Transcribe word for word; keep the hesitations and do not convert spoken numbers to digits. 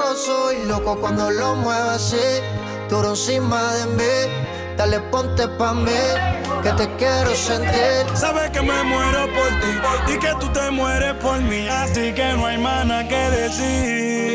soy loco cuando lo muevo así, duro encima de mí. Dale, ponte pa' mí, que te quiero sentir. Sabes que me muero por ti y que tú te mueres por mí, así que no hay más nada que decir.